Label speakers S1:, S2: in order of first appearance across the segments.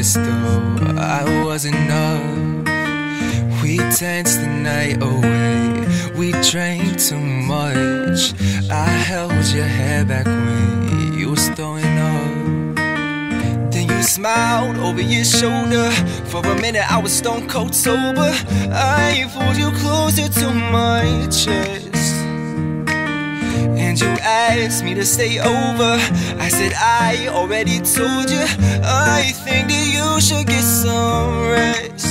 S1: as though I wasn't enough. We danced the night away, we drank too much. I held your hair back when you was throwing up. Then you smiled over your shoulder. For a minute I was stone cold sober. I pulled you closer to my chest, and you asked me to stay over. I said I already told you, I think that you should get some rest.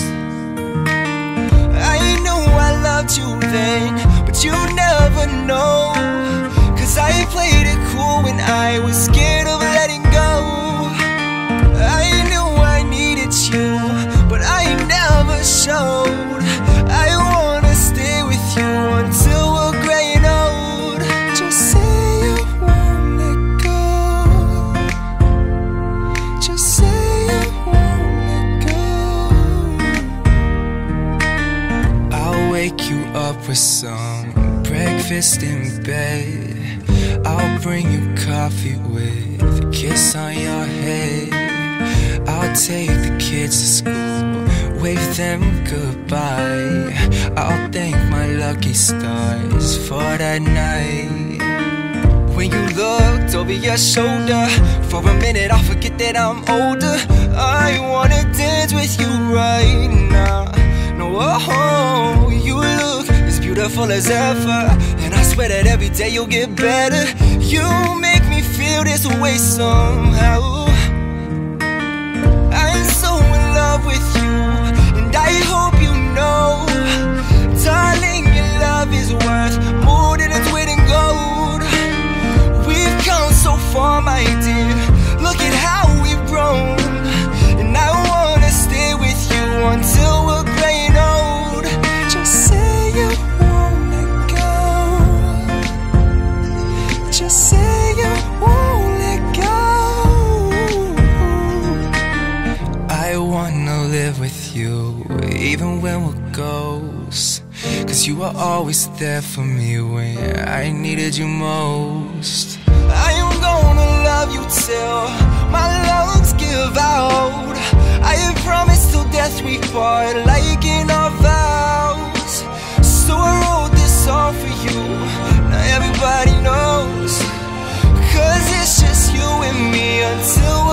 S1: I know I loved you then, but you never know, 'cause I played it cool when I was scared of letting go. I knew I needed you, but I never showed. I wanna stay with you until we're gray and old. Just say you won't let go. Just say you won't let go. I'll wake you up with some breakfast in bed. I'll bring you coffee with a kiss on your head. I'll take the kids to school, wave them goodbye. I'll thank my lucky stars for that night. When you looked over your shoulder, for a minute I forget that I'm older. I wanna dance with you right now. No, oh, you look as beautiful as ever, and I swear that every day you'll get better. You make me feel this way somehow. I'm so in love with you, and I hope you know, darling, your love is worth more than its weight in gold. We've come so far, my dear, look at how we've grown, and I wanna stay with you until we're gray and old. Just say you won't let go. Just say you won't let go. I wanna live with you, even when we're ghosts, 'cause you were always there for me when I needed you most. I am gonna love you till my lungs give out. I have promised till death we part, like in our vows. So I wrote this song for you, now everybody knows, 'cause it's just you and me until